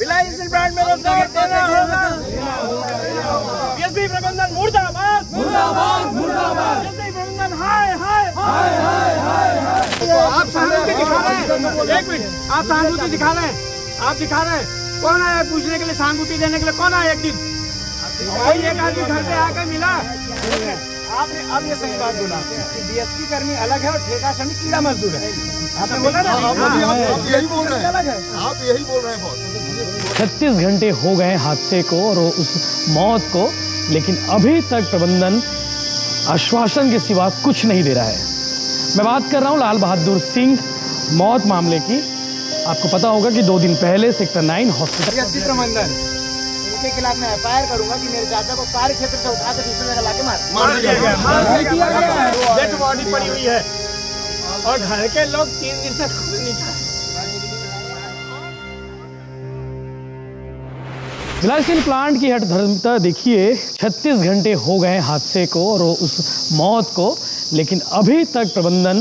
Bhilai steel plant में रोजगार देना होगा। बीएसपी प्रबंधन मुर्दाबाद मुर्दाबाद मुर्दाबाद। बीएसपी प्रबंधन हाय हाय हाय हाय हाय। आप सहानुभूति दिखा रहे हैं, एक मिनट, आप सहानुभूति दिखा रहे हैं, आप दिखा रहे हैं। कौन आया पूछने के लिए, सहानुभूति देने के लिए कौन आया? एक दिन कोई एक आदमी घर पे आकर मिला? आपने अब ये सही बात बोला कि बीएसपी कर्मी अलग है और ठेका श्रमिक कीड़ा मजदूर है। आपने बोला ना, आप यही बोल रहे हैं, आप यही बोल रहे हैं। 36 घंटे हो गए हादसे को और उस मौत को, लेकिन अभी तक प्रबंधन आश्वासन के सिवा कुछ नहीं दे रहा है। मैं बात कर रहा हूँ लाल बहादुर सिंह मौत मामले की। आपको पता होगा कि 2 दिन पहले सेक्टर 9 हॉस्पिटल प्रबंधन के खिलाफ मैं एफआईआर करूंगा कि मेरे चाचा को कार्य क्षेत्र से उठा के दूसरी जगह लाके मार दिया गया। डेड बॉडी पड़ी हुई है और घर के लोग 3 दिन तक खबर नहीं पाए। भिलाई स्टील प्लांट की हठधर्मिता देखिए। 36 घंटे हो गए हादसे को और उस मौत को, लेकिन अभी तक प्रबंधन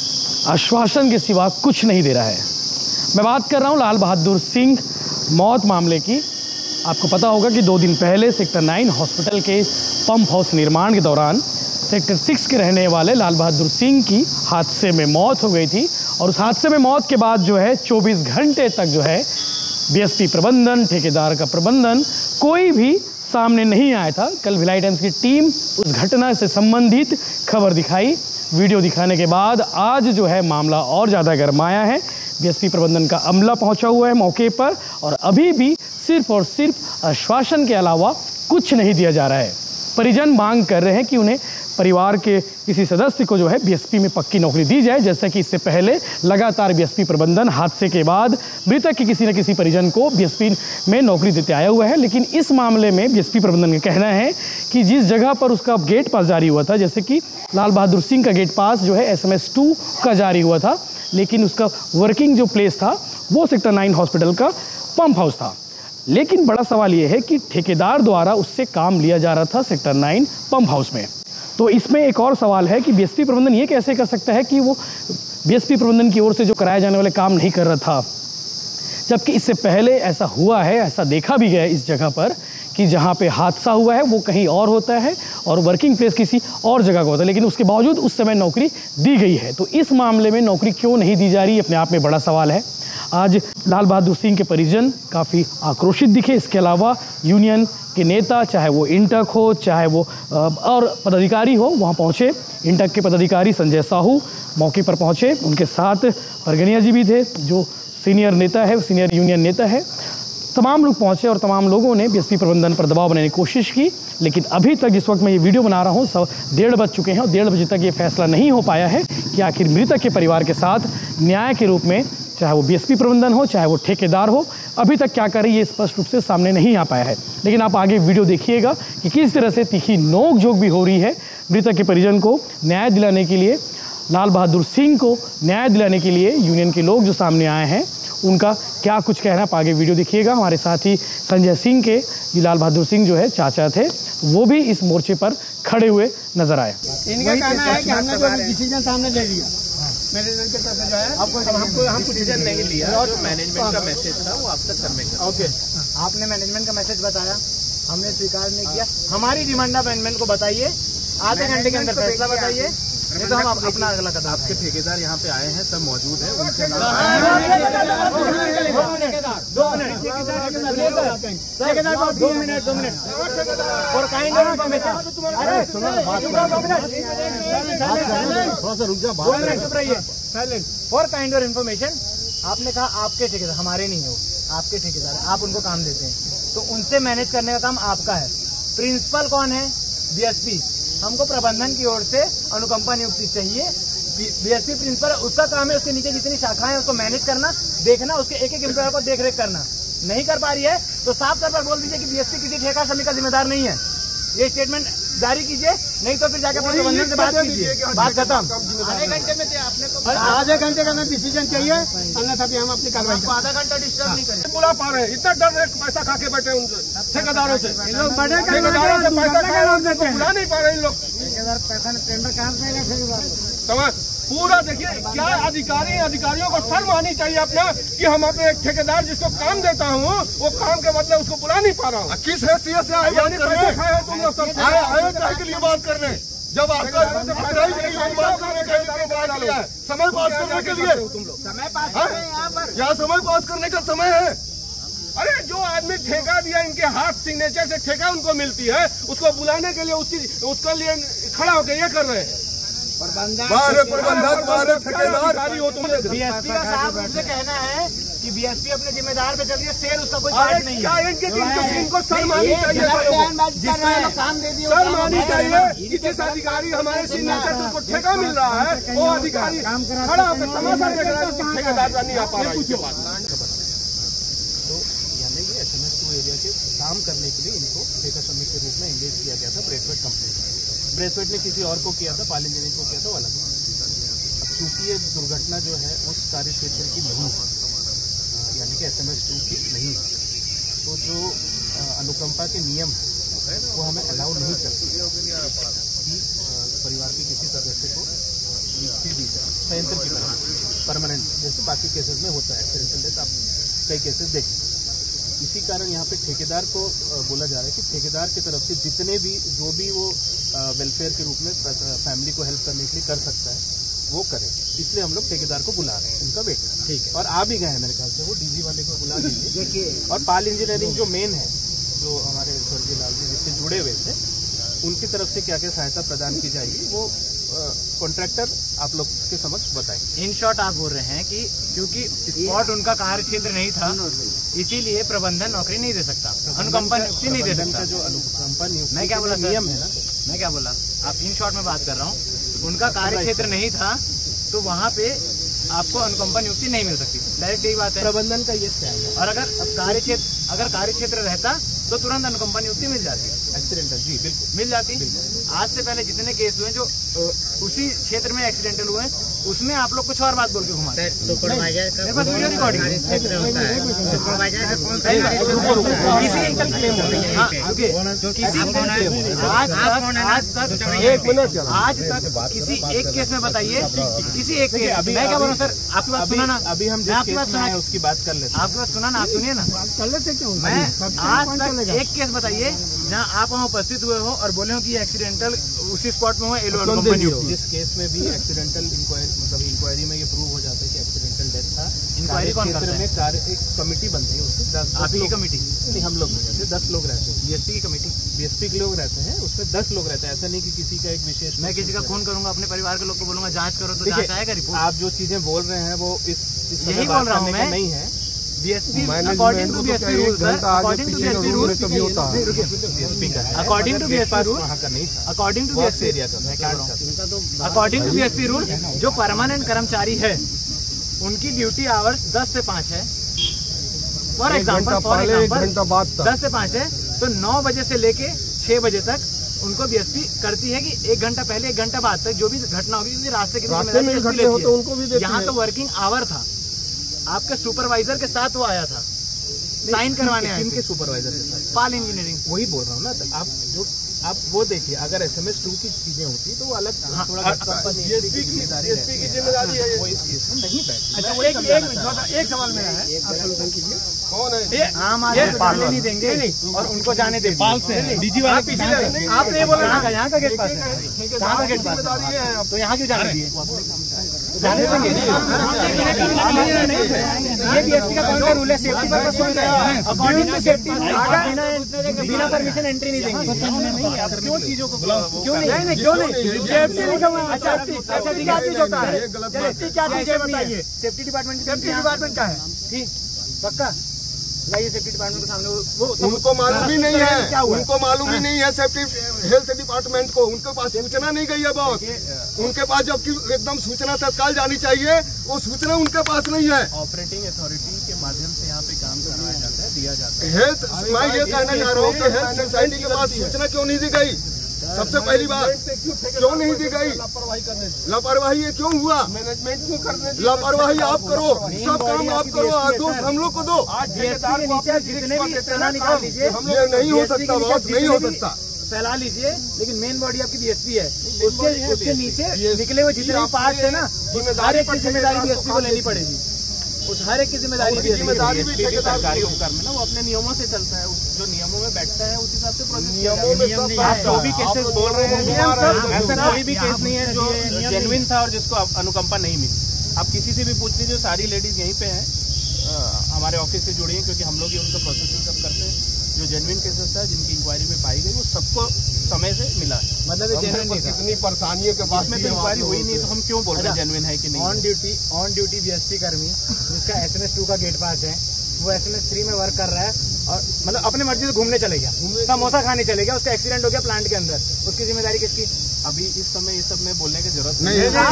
आश्वासन के सिवा कुछ नहीं दे रहा है। मैं बात कर रहा हूँ लाल बहादुर सिंह मौत मामले की। आपको पता होगा कि 2 दिन पहले सेक्टर 9 हॉस्पिटल के पंप हाउस निर्माण के दौरान सेक्टर 6 के रहने वाले लाल बहादुर सिंह की हादसे में मौत हो गई थी। और उस हादसे में मौत के बाद जो है 24 घंटे तक जो है बीएसपी प्रबंधन, ठेकेदार का प्रबंधन, कोई भी सामने नहीं आया था। कल भिलाई टाइम्स की टीम उस घटना से संबंधित खबर दिखाई। वीडियो दिखाने के बाद आज जो है मामला और ज़्यादा गरमाया है। बीएसपी प्रबंधन का अमला पहुंचा हुआ है मौके पर और अभी भी सिर्फ और सिर्फ आश्वासन के अलावा कुछ नहीं दिया जा रहा है। परिजन मांग कर रहे हैं कि उन्हें परिवार के किसी सदस्य को जो है बीएसपी में पक्की नौकरी दी जाए, जैसा कि इससे पहले लगातार बीएसपी प्रबंधन हादसे के बाद मृतक के किसी न किसी परिजन को बीएसपी में नौकरी देते आया हुआ है। लेकिन इस मामले में बीएसपी प्रबंधन का कहना है कि जिस जगह पर उसका गेट पास जारी हुआ था, जैसे कि लाल बहादुर सिंह का गेट पास जो है SMS 2 का जारी हुआ था, लेकिन उसका वर्किंग जो प्लेस था वो सेक्टर 9 हॉस्पिटल का पंप हाउस था। लेकिन बड़ा सवाल ये है कि ठेकेदार द्वारा उससे काम लिया जा रहा था सेक्टर 9 पंप हाउस में। तो इसमें एक और सवाल है कि बीएसपी प्रबंधन ये कैसे कर सकता है कि वो बीएसपी प्रबंधन की ओर से जो कराए जाने वाले काम नहीं कर रहा था, जबकि इससे पहले ऐसा हुआ है, ऐसा देखा भी गया इस जगह पर कि जहाँ पे हादसा हुआ है वो कहीं और होता है और वर्किंग प्लेस किसी और जगह का होता है, लेकिन उसके बावजूद उस समय नौकरी दी गई है। तो इस मामले में नौकरी क्यों नहीं दी जा रही, अपने आप में बड़ा सवाल है। आज लाल बहादुर सिंह के परिजन काफ़ी आक्रोशित दिखे। इसके अलावा यूनियन के नेता, चाहे वो इंटक हो, चाहे वो और पदाधिकारी हो, वहाँ पहुँचे। इंटक के पदाधिकारी संजय साहू मौके पर पहुँचे, उनके साथ परगनिया जी भी थे जो सीनियर नेता है, सीनियर यूनियन नेता है। तमाम लोग पहुँचे और तमाम लोगों ने बीएसपी प्रबंधन पर दबाव बनाने की कोशिश की। लेकिन अभी तक जिस वक्त मैं ये वीडियो बना रहा हूँ 1:30 बज चुके हैं और 1:30 बजे तक ये फैसला नहीं हो पाया है कि आखिर मृतक के परिवार के साथ न्याय के रूप में, चाहे वो बीएसपी प्रबंधन हो, चाहे वो ठेकेदार हो, अभी तक क्या कर रही है ये स्पष्ट रूप से सामने नहीं आ पाया है। लेकिन आप आगे वीडियो देखिएगा कि किस तरह से तीखी नोक झोंक भी हो रही है मृतक के परिजन को न्याय दिलाने के लिए, लाल बहादुर सिंह को न्याय दिलाने के लिए यूनियन के लोग जो सामने आए हैं उनका क्या कुछ कहना। आप आगे वीडियो देखिएगा। हमारे साथी संजय सिंह के, ये लाल बहादुर सिंह जो है चाचा थे, वो भी इस मोर्चे पर खड़े हुए नजर आए। इनका कहना है कि हमने जो डिसीजन सामने ले लिया, मैनेजमेंट के तरफ से जो है हम डिसीजन नहीं लिया और मैनेजमेंट का मैसेज था वो आप तक सबमिट कर। ओके, आपने मैनेजमेंट का मैसेज बताया, हमने स्वीकार नहीं किया। हमारी डिमांड आप मैनेजमेंट को बताइए, आधे घंटे के अंदर फैसला बताइए, नहीं तो हम अपना अगला कदम। आपके ठेकेदार यहाँ पे आए हैं, सब मौजूद है, उनसे 2 मिनट और काइंड ऑफ इन्फॉर्मेशन। अरे सुनो, थोड़ा सा रुक जा, चुप रहिए। फॉर काइंड ऑफ इन्फॉर्मेशन, आपने कहा आपके ठेकेदार, हमारे नहीं हो, आपके ठेकेदार, आप उनको काम देते हैं, तो उनसे मैनेज करने का काम आपका है। प्रिंसिपल कौन है? बीएसपी। हमको प्रबंधन की ओर से अनुकंपा नियुक्ति चाहिए। बीएसपी प्रिंसिपल, उसका काम है उसके नीचे जितनी शाखाएं उसको मैनेज करना, देखना, उसके एक एक एम्प्लॉयर को देख रेख करना। नहीं कर पा रही है तो साफ तौर पर बोल दीजिए कि बीएसपी किसी ठेका श्रमिक का जिम्मेदार नहीं है। ये स्टेटमेंट जारी कीजिए, नहीं तो फिर जाकर प्रबंधन से बात कीजिए। बात खत्म। आधे घंटे में आपने आधे घंटे का डिसीजन चाहिए, अन्यथा भी हम अपनी कार्रवाई। आधा घंटा डिस्टर्ब नहीं करें। बुला पा रहे हैं, इतना डर रहे, पैसा खा के बैठे उनसे, ठेकेदारों से। लोग बड़े ठेकेदारों से पैसा खा देते हैं, बुला नहीं पा रहे इन लोग। ठेकेदार पैसा टेंडर कहाँ से पूरा देखिए क्या अधिकारियों को शर्म आनी चाहिए अपना कि हम अपने एक ठेकेदार जिसको काम देता हूँ वो काम के बदले उसको बुला नहीं पा रहा हूँ। किस हैसियत से आए के लिए बात करने जब आपका समय पास करने के लिए यहाँ समय पास करने का समय है। अरे जो आदमी ठेका दिया इनके हाथ सिग्नेचर से ठेका उनको मिलती है उसको बुलाने के लिए उसके लिए खड़ा होकर ये कर रहे हैं। प्रबंधक ठेकेदार हो तुम। बीएसपी का साहब उनसे कहना है कि बीएसपी अपने जिम्मेदार पे चल रही है, शेर उसका कोई पार्ट नहीं है। इनको शर्म आनी चाहिए, शर्म आनी चाहिए कि जिस अधिकारी हमारे सिग्नेचर से उसको ठेका मिल रहा है वो अधिकारी खड़ा होकर तमाशा देख रहा है ठेकेदार नहीं आ पा रहा है। SMS2 एरिया के काम करने के लिए इनको ठेका श्रमिक के रूप में एंगेज किया गया था ब्रेसवेट कंपनी। ब्रेसवेट ने किसी और को किया था, पाल इंजीनियरिंग को किया था, वो अलग। अब चूंकि ये दुर्घटना जो है उस कार्य क्षेत्र की नहीं है, यानी कि SMS2 की नहीं है, तो जो अनुकंपा के नियम है वो हमें अलाउ नहीं करते कि परिवार के किसी सदस्य को नियुक्ति दी जाए संयंत्र की परमानेंट, जैसे बाकी केसेस में होता है एक्सीडेंटल डेथ। आप कई केसेस देखें। इसी कारण यहाँ पे ठेकेदार को बोला जा रहा है कि ठेकेदार की तरफ से जितने भी जो भी वो वेलफेयर के रूप में फैमिली को हेल्प करने के लिए कर सकता है वो करे। इसलिए हम लोग ठेकेदार को बुला रहे हैं, उनका वेट कर। ठीक है। और आ भी गए हैं मेरे ख्याल से, वो डीजी वाले को बुला दीजिए। और पाल इंजीनियरिंग जो मेन है, जो हमारे स्वर्गीय लाल जी जिससे जुड़े हुए थे, उनकी तरफ से क्या क्या सहायता प्रदान की जाएगी वो कॉन्ट्रैक्टर आप लोग के समक्ष बताएंगे। इन शॉर्ट आप बोल रहे हैं कि क्योंकि स्पॉट उनका कार्य क्षेत्र नहीं था इसीलिए प्रबंधन नौकरी नहीं दे सकता, अनुकंपा नियुक्ति नहीं दे सकता। जो अनुकंपा नियुक्ति मैं क्या बोला नियम है ना, मैं क्या बोला, आप इन शॉर्ट में बात कर रहा हूँ। उनका कार्य क्षेत्र नहीं था तो वहाँ पे आपको अनुकंपा नियुक्ति नहीं मिल सकती, डायरेक्ट यही बात है। प्रबंधन का ये स्टैंड है। और अगर कार्य क्षेत्र रहता तो तुरंत अनुकंपा नियुक्ति मिल जाती। एक्सीडेंटल जी बिल्कुल मिल जाती। आज से पहले जितने केस हुए जो उसी क्षेत्र में एक्सीडेंटल हुए उसमें आप लोग कुछ और बात बोल के घुमा। सुपरवाइजर का वीडियो रिकॉर्डिंग आज तक किसी एक केस में बताइए, किसी एक केस। मैं क्या बोलूँ सर, आपकी बात सुना ना, अभी हम आपकी बात सुना है उसकी बात कर लेते हैं। आपकी बात सुना ना, आप सुनिए ना। मैं आज तक एक केस बताइए जहाँ आप वहाँ उपस्थित हुए हो और बोले हो कि एक्सीडेंटल उसी स्पॉट में हुआ। जिस केस में भी एक्सीडेंटल इंक्वायरी में ये प्रूव हो जाता है कि एक्सीडेंटल डेथ था, इंक्वायरी कौन करता है? एक कमेटी बनती है, उसमें 10 कमेटी नहीं, हम लोग नहीं रहते, 10 लोग रहते हैं। बीएसपी की कमेटी, बीएसपी के लोग रहते हैं, उसमें 10 लोग रहते हैं। ऐसा नहीं कि किसी का एक विशेष। मैं किसी का फोन करूंगा, अपने परिवार के लोग को बोलूंगा जांच करो तो जांच आएगा रिपोर्ट। आप जो चीजें बोल रहे हैं वो इस यही बोल रहा हूँ मैं, नहीं है। BSP according to BSP rule, according to BSP rule, according to BSP rule, according to BSP area का, अकॉर्डिंग टू बीएसपी रूल, जो परमानेंट कर्मचारी है उनकी ड्यूटी आवर्स 10 से 5 है। फॉर एग्जाम्पल 10 से 5 है तो 9 बजे से लेके 6 बजे तक उनको बीएसपी करती है कि 1 घंटा पहले 1 घंटा बाद तक जो भी घटना होगी, क्योंकि रास्ते की जिम्मेदारी यहाँ तो वर्किंग आवर था। आपके सुपरवाइजर के साथ वो आया था साइन करवाने आए। किनके सुपरवाइजर के साथ? पाल इंजीनियरिंग। वही बोल रहा हूँ ना, आप वो देखिए, अगर SMS2 की चीजें होती तो वो अलग थोड़ा बीएसपी की जिम्मेदारी है, वो इस केस में नहीं बैठ। अच्छा एक सवाल मेरा है, कौन है? आम आदमी पालने नहीं देंगे और उनको जाने देंगे। पाल से डीजी वाला पिछले आपने ये बोला यहाँ का गेट पास है, कहाँ का गेट पास है, तो यहाँ क्यों जाने दिए? जाने देंगे। ये बीएसपी का कौन सा रूल है? सेफ्टी पर्पस कौन सा है? अकॉर्डिंग टू सेफ्टी बिना परमिशन एंट्री नहीं देंगे। क्यों चीजों को क्यों नहीं क्यों नहीं सेफ्टी लिखा हुआ है। अच्छा सेफ्टी क्या चीज होता है? सेफ्टी क्या चीज है बताइए? सेफ्टी डिपार्टमेंट का है, ठीक पक्का लाइए सेफ्टी डिपार्टमेंट के सामने। वो उनको मालूम ही नहीं है, उनको मालूम ही नहीं है सेफ्टी हेल्थ डिपार्टमेंट को, उनके पास सूचना नहीं गई है बॉस। उनके पास जबकि एकदम सूचना तत्काल जानी चाहिए, वो सूचना उनके पास नहीं है। ऑपरेटिंग अथॉरिटी के माध्यम से यहाँ पे काम करवाया जाता है, दिया जाता है। हेल्थ मैं ये कहना चाह रहा हूँ कि हेल्थ सोसाइटी के पास सूचना क्यों नहीं दी गई? सबसे पहली बात क्यों नहीं दी गई? लापरवाही ये क्यों हुआ? मैनेजमेंट को करने लापरवाही आप करो, सब काम आप करो, दोष हम लोग को दो। ये नहीं हो सकता बॉस, नहीं हो सकता। फैला लीजिए, लेकिन मेन बॉडी आपकी बीएसपी है, उसके नीचे निकले हुए जितने भी पार्ट है ना, हर एक की जिम्मेदारी बीएसपी को लेनी पड़ेगी। उस हर एक की जिम्मेदारी सरकारी उपक्रम में ना वो अपने नियमों से चलता है, जो नियमों में बैठता है उस हिसाब से प्रोसेस। आप जो भी केसेस बोल रहे हैं ऐसा कोई भी केस नहीं है जो जेन्युइन था और जिसको अनुकंपा नहीं मिली। आप किसी से भी पूछ लीजिए, सारी लेडीज यहीं पे हैं, हमारे ऑफिस से जुड़ी हैं, क्योंकि हम लोग ही उनका प्रोसेसिंग सब करते हैं। जो जेन्युइन केसेस था जिनकी इंक्वायरी में पाई गई वो सबको समय से मिला। मतलब कितनी परेशानियों के बाद में तो इंक्वायरी हुई नहीं, तो हम क्यों बोल रहे हैं जेन्युइन है कि नहीं। ऑन ड्यूटी बीएसपी कर्मी जिसका SMS 2 का गेट पास है, वो SMS 3 में वर्क कर रहा है और मतलब अपने मर्जी से घूमने चले गया, समोसा खाने चले गया, उसका एक्सीडेंट हो गया प्लांट के अंदर, उसकी जिम्मेदारी किसकी? अभी इस समय ये सब में बोलने की जरूरत नहीं है।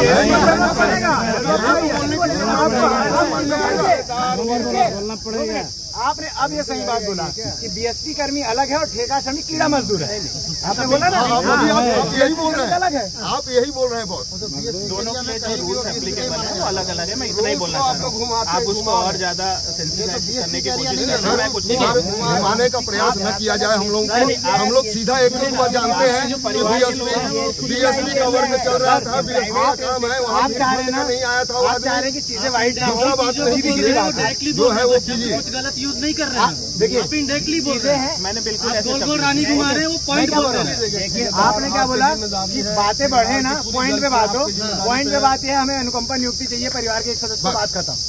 बोलना पड़ेगा। आपने अब ये सही बात बोला कि बीएसपी कर्मी अलग है और ठेका श्रमिक कीड़ा मजदूर है। आपने बोला ना, आप यही बोल रहे हैं, अलग है, आप यही बोल रहे हैं बॉस। दोनों के जो रूल्स एप्लीकेबल है वो अलग अलग है। मैं इतना ही बोलना चाह रहा हूँ, आप उसको और ज्यादा सेंसिटाइज करने की कोशिश कर रहे हैं। कुछ घुमाने का प्रयास न किया जाए हम लोग को। हम लोग सीधा एक बात जानते हैं, बीएसपी का वर्ग चल रहा था, बीएसपी का काम है, वहाँ नहीं आया था। आप चाह रहे हैं कि चीजें वाइड ना दूसरा बात नहीं, जो है वो कीजिए, गलत यूज नहीं कर रहे हैं। देखिए आप इनडायरेक्टली बोल रहे हैं, मैंने बिल्कुल गोल रानी घुमा रहे हैं, वो पॉइंट बोल रहे हैं। देखिए आपने क्या बोला कि बातें बढ़े ना, पॉइंट पे बात हो। पॉइंट पे बात ये हमें अनुकंपा नियुक्ति चाहिए परिवार के एक सदस्य को, बात खत्म।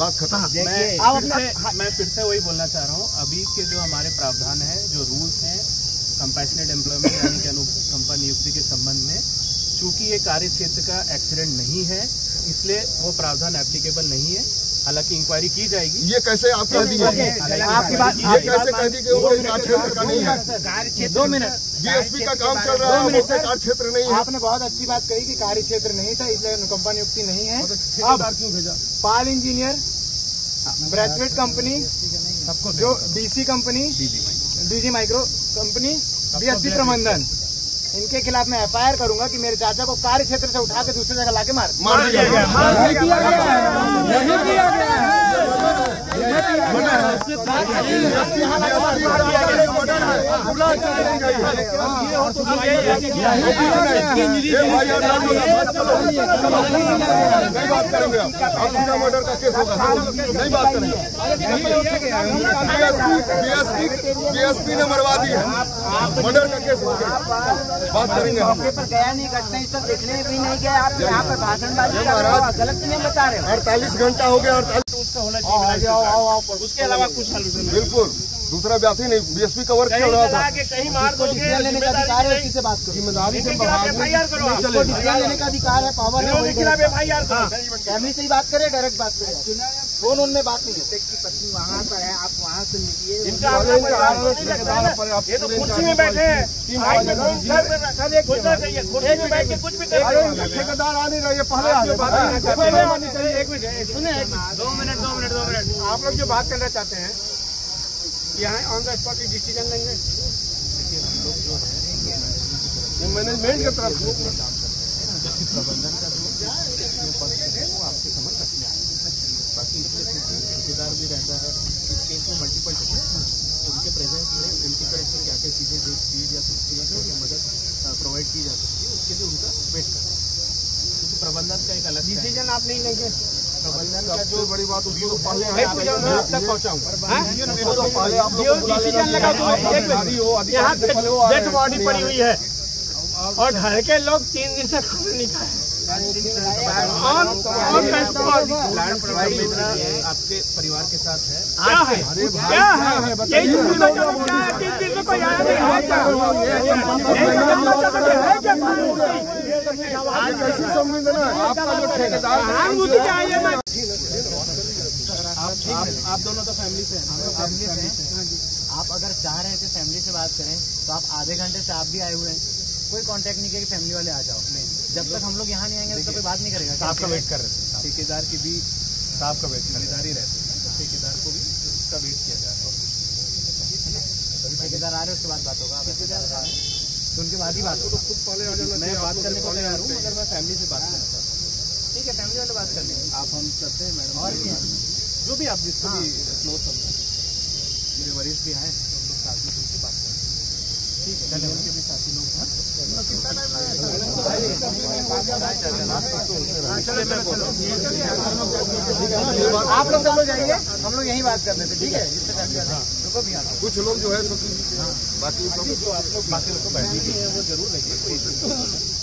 मैं फिर से वही बोलना चाह रहा हूँ, अभी के जो हमारे प्रावधान है, जो रूल्स हैं कंपैशनेट एम्प्लॉयमेंट यानी कि अनुकंपा नियुक्ति के संबंध में, चूंकि ये कार्य क्षेत्र का एक्सीडेंट नहीं है इसलिए वो प्रावधान एप्लीकेबल नहीं है। हालांकि इंक्वायरी की जाएगी। ये कैसे आप कह दिए? आपकी बात ये कैसे कह दी कि वो कार्य क्षेत्र का नहीं है? 2 मिनट, बीएसपी का काम चल रहा है, वो कार्य क्षेत्र नहीं है। आपने बहुत अच्छी बात कही कि कार्य क्षेत्र नहीं था इसलिए अनुकंपा नियुक्ति नहीं है। अब क्यों भेजा? पाल इंजीनियर, ब्रेथवेट कंपनी, जो DC company, DG micro company, BSP प्रबंधन, इनके खिलाफ मैं FIR करूंगा कि मेरे चाचा को कार्य क्षेत्र से उठा के दूसरी जगह लाके मार दिया गया। मर्डर का केस होगा, नहीं बात करेंगे। बीएसपी ने मरवा दी है, मर्डर का केस होगा, बात करेंगे। मौके पर गया नहीं, घटना स्थल देखने भी नहीं गया, आप यहाँ पर भाषणबाजी कर रहे हो, गलत नहीं बता रहे हो। 48 घंटा हो गया, 48 उसका होना चाहिए, उसके अलावा कुछ सॉल्यूशन बिल्कुल दूसरा बात ही नहीं। बीएसपी का वर्क चल रहा था, कहीं मार दोगे, डिसीजन लेने का अधिकार है, उसी से बात करो। जिम्मेदारी से डिसीजन लेने का अधिकार है, पावर है, फैमिली से ही बात करे, डायरेक्ट बात करे, फोन उनमें बात नहीं है। पत्नी वहाँ पर है, आप वहाँ से निकलिए। ये तो कुर्सी में बैठे हैं, कुछ भी ठेकेदार आ नहीं रहे, पहले एक मिनट सुने, 2 मिनट आप लोग जो बात करना चाहते हैं यहाँ ऑन द स्पॉट डिसीजन लेंगे। हम लोग जो है मैनेजमेंट की तरफ प्रबंधन का जो पक्ष है वो आपके समझ रखने आएंगे। बाकी इसमें ठेकेदार भी रहता है, इस केस में मल्टीपल उनके प्रेजेंस में उनकी तरफ से क्या क्या चीज़ें दी जा सकती है, क्या मदद प्रोवाइड की जा सकती है, उसके लिए उनका वेट करना है। क्योंकि प्रबंधन का एक अलग डिसीजन आप नहीं लेंगे। प्रबंधन का जो बड़ी बात उसको तो पहले आप तक पहुँचाऊंगा, डिसीजन लगा यहाँ डेड बॉडी पड़ी हुई है और घर के लोग 3 दिन से खाना नहीं खाए। आपके परिवार के साथ है, आपका जो ठेकेदार आप दोनों तो फैमिली से हैं। आप अगर चाह रहे थे फैमिली से बात करें तो आप आधे घंटे से आप भी आए हुए हैं, कोई कांटेक्ट नहीं किया कि फैमिली वाले आ जाओ। जब तक हम लोग यहाँ नहीं आएंगे तो कोई बात नहीं करेगा। आपका वेट कर रहे थे, ठेकेदार की भी साहब का वेट खरीदारी रहती है, तो ठेकेदार को भी उसका वेट किया जाए। ठेकेदार आ रहे उसके बाद बात होगा, तो उनके बाद ही बात होगा। मैं बात करने को तैयार हूँ, मगर मैं फैमिली से बात करना चाहता हूँ। ठीक है, फैमिली वाले बात कर लेंगे। आप हम करते हैं मैडम, और जो भी आप जिसको भी क्लोज समझे, मेरे वरिष्ठ भी आए, हम लोग साथ में तुमसे बात करेंगे। आप लोग सब लोग जाइए, हम लोग यही बात कर रहे थे, ठीक है? कुछ लोग जो है बाकी लोग बाकी लोग को बैठने के लिए वो जरूर रहेंगे।